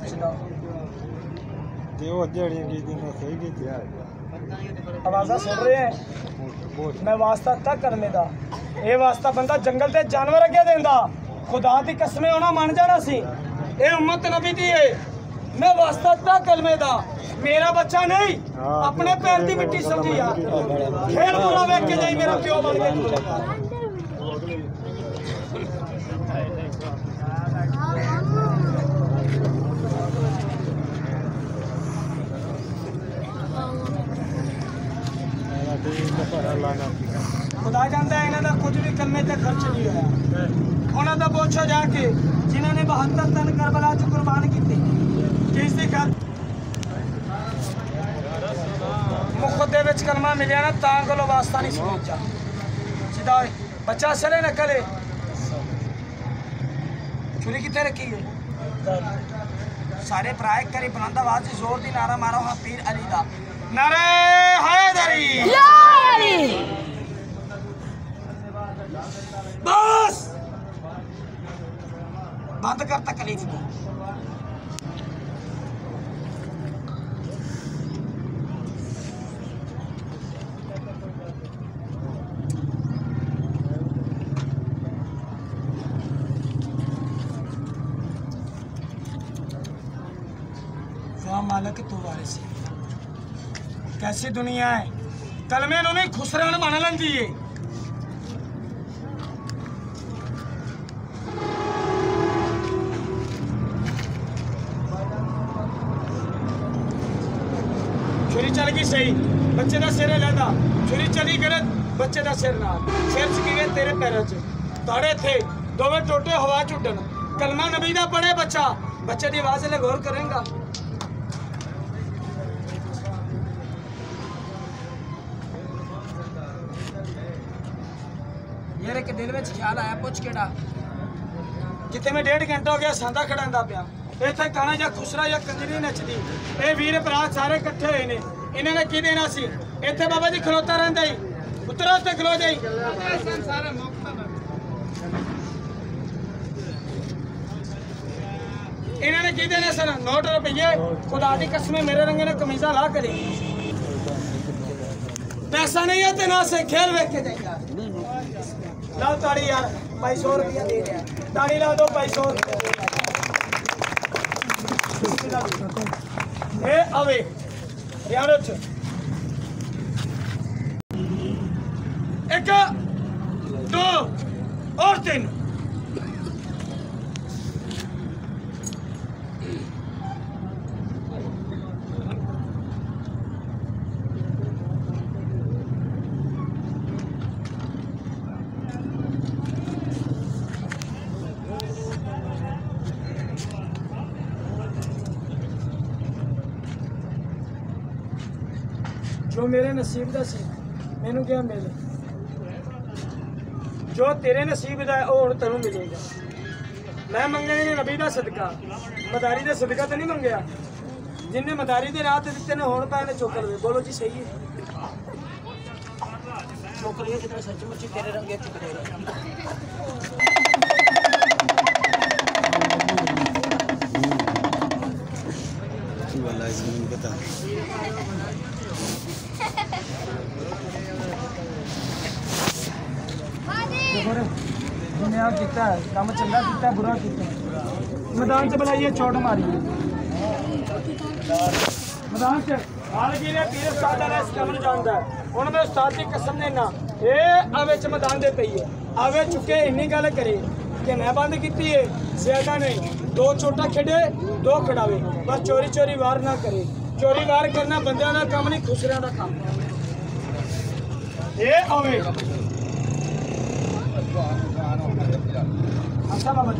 आवाज़ा सुन रहे हैं मैं वास्ता तक करने दा ये वास्ता बंदा जंगल के जानवर अगे देंदा खुदा की कसमें होना मान जाना सी ये उम्मत नबी दी है मैं वास्ता तक कलमे दा मेरा बच्चा नहीं अपने पैर की मिट्टी समझी यार खेल पूरा वेख के जाई मेरा प्यो बन के खुदा जानता है इन्हों का कुछ भी कलमे ते खर्च नहीं होया उन्होंने पूछो जाके जिन्होंने 72 तन करबला च कुर्बान किए किस दी गल मुख दे विच कलमा मिलिया ना तां कोलो वास्ता नहीं समझा सीधा बच्चा सरे न करे छुरी कितने रखी है सारे भरा एक करी बुलंद आवाज जोर दी नारा मारो हाँ पीर अली दा नारे हैदरी बस बंद कर तकलीफ को मालिक तू वारिस कैसी दुनिया है कलमे नहीं खुसरान बन लेंदी है छुरी चल गई सही बच्चे का सिर लैदा छुरी चली गलत बच्चे का सिर ना सिर चुकी गए तेरे पैरों च ताड़े थे दोवें टोटे हवा चुडन कलमा नबी का पढ़े बच्चा बच्चे की आवाज से गौर करेगा यार एक दिल में ख्याल आया पुछ केड़ा जिते मैं 1.5 घंटा हो गया सांदा खड़ा पिया इतने गाना या खुसरा या कंजरी नचदी ये वीर भरा सारे इकट्ठे हुए ने इन्होंने की देना सी इतने बाबा जी खलोता रहा ही उतरो उत्ते खलो जाई इन्होंने की देने सर नोट रुपये खुदा की कसमें मेरे रंगे ने कमीजा ला करी पैसा नहीं है ना से खेल वेख के जाएगा लाओ ताड़ी यार 250 रुपया दे दिया ताड़ी ला दो 250 रुपया अवे यार एक 2 और 3 जो मेरे नसीब का सी मैनू क्या मिले जो तेरे नसीब का है वो हुण तैनूं मिलेगा मैं मंगने ने नबी का सदका मदारी का सदका तो नहीं मंगया जिन्हें मदारी के राह दिते ने हुण पाए ने चोकर दे बोलो जी सही है चोकर कितने सचमुच तेरे रंगे चुकरे बता दुनिया किया काम चंगा किया बुरा किया मैदान च बुलाइए चोट मारिए मैदान च आलमगीर पीर उस्ताद इस काम जानता है हूँ मैं उस्ताद की कसम देना ये आवे च मैदान दे पई है आवे चुके इन्नी गल करे कि मैं बंद की है ज्यादा नहीं 2 चोटा खेडे 2 खड़ावे बस चोरी चोरी वार ना करे चोरी वार करना बंदियां का काम नहीं खुसरिया का काम ये आवे अच्छा बाबा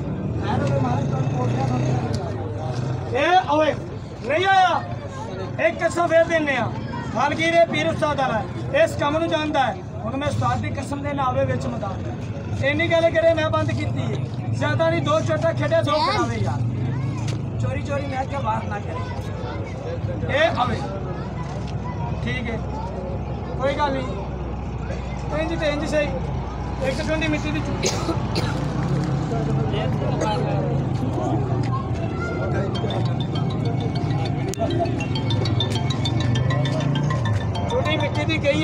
नहीं आया एक कसम फिर देने आलमगीर पीर उस्ताद इस काम को जानता है हूँ मैं उस्ताद की कसम देना आवे विच मैदान इन्नी गल करे मैं बंद की ज्यादा नहीं 2 चोटा खेडे 2 खड़ावे यार चोरी चोरी मैं क्या बात ना करे ये आवे ठीक है कोई गल नहीं इंज तो इंज सही एक ठंडी मिट्टी की चुकी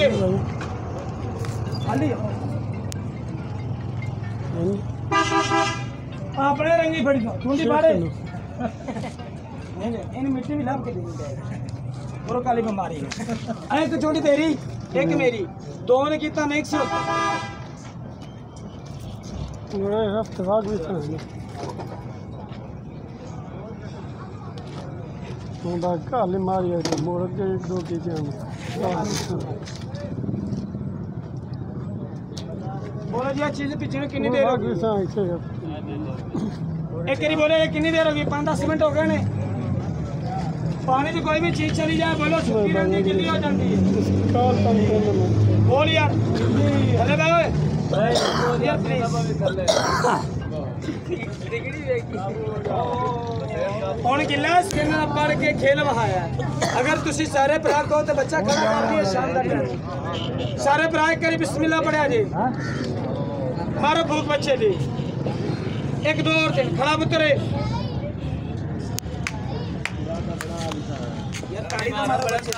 के खाली अपने रंगी फड़ी चूंडी फाड़े इन मिट्टी भी लाभ के देनी और काली बीमारी एक चूंडी तेरी एक मेरी दोनों ने कितना मिक्स इत्तेफाक भी काली मारी मोड़ के एक दो की बोलो जी चीज पीछे कितनी देर होगी एक करी बोले कितनी देर होगी 5-10 मिनट हो गए ने पानी की कोई भी चीज चली जाए बोलो सूखी रहती गिल्ली हो जाती है बोल यार अरे भाई यार प्लीज ਹੁਣ ਗਿੱਲਾ ਸਕਿਨ ਪੜ ਕੇ ਖੇਲ ਵਹਾਇਆ ਅਗਰ ਤੁਸੀਂ ਸਾਰੇ ਭਰਾ ਕਹੋ ਤੇ ਬੱਚਾ ਖੜਾ ਕਰ ਦਿਏ ਸ਼ਾਨਦਾਰ ਸਾਰੇ ਭਰਾ ਇੱਕ ਕਰੀ ਬਿਸਮਿਲ੍ਲਾ ਪੜਿਆ ਜੀ ਮਾਰੋ ਭੂਤ ਬੱਚੇ ਦੀ 1 2 और 3 खड़ा उतरे यार ताड़ी तो मारो बड़ा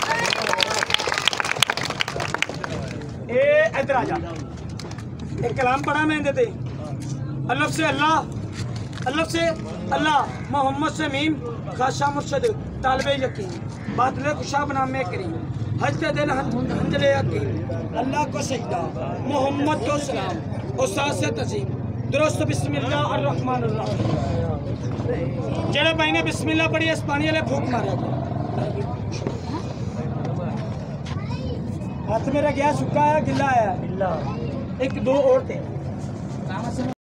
ए इधर आ जा एक कलाम पढ़ा मैं देते अल्लाह से अल्लाह अल्लाह से अल्लाह मोहम्मद से मीम खाशा मुर्शद तालबे यकीन बातले खुशाब नाम में करीम हजते दिल हंजले यकीन अल्लाह को सजदा मोहम्मद को सलाम उस्ताद से तजीम दुरुस्त बिस्मिल्लाह और रहमान अर्रहीम जेड़े भाई ने बिस्मिल्लाह पढ़ी इस पानी वाले फूक मारा हाथ मेरा गया सुखा है गिल्ला है 1 2 और थे